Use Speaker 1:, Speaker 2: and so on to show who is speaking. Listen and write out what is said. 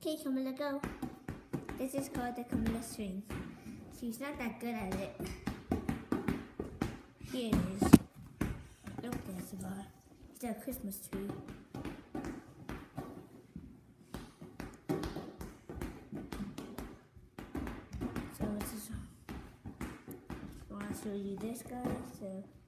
Speaker 1: Okay, Camilla, go. This is called the Camilla string. She's not that good at it. Here it is. Look, there's a bar. It's a Christmas tree. So I want to show you this, guys. So